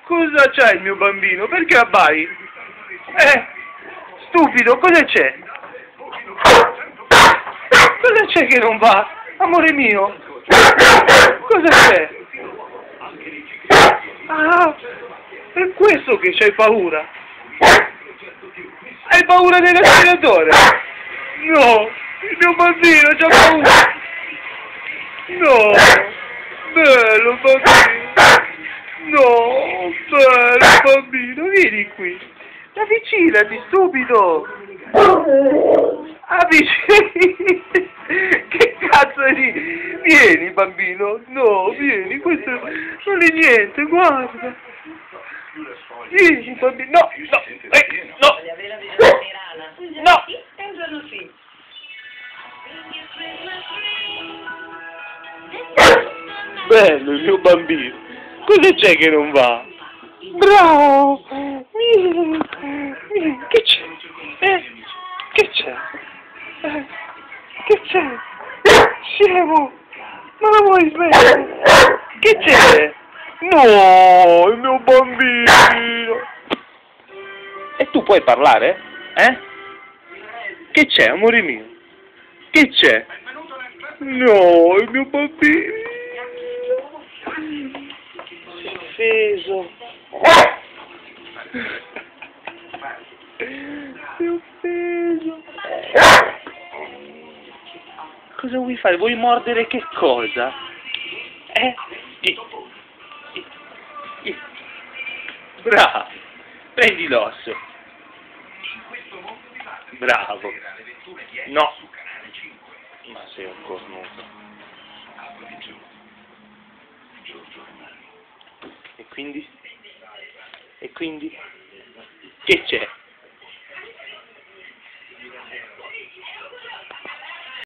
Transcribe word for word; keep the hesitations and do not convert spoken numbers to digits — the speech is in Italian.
Cosa c'è il mio bambino? Perché abbai? Eh, stupido, cosa c'è? Cosa c'è che non va? Amore mio? Cosa c'è? Ah, è questo che c'hai paura? Hai paura dell'aspiratore? No, il mio bambino c'ha paura. No, bello bambino. No, bello bambino, vieni qui. Avvicinati, stupido. Avvicinati. Che cazzo di... Vieni bambino, no, vieni, questo non è niente, guarda. Vieni bambino, no, no, eh, no. No. È un giorno sì. Bello il mio bambino. Cosa c'è che non va? Bravo! Vieni, vieni. Che c'è? Eh? Che c'è? Eh? Che c'è? Scemo! Ma la vuoi smettere? Che c'è? No, il mio bambino! E tu puoi parlare? Eh? Che c'è, amore mio? Che c'è? No, il mio bambino! Si è offeso! Si è offeso! Cosa vuoi fare? Vuoi mordere che cosa? Eh? I, i, i. Bravo! Prendi l'osso! Bravo! No! Ma sei un cornuto! E quindi? E quindi? Che c'è?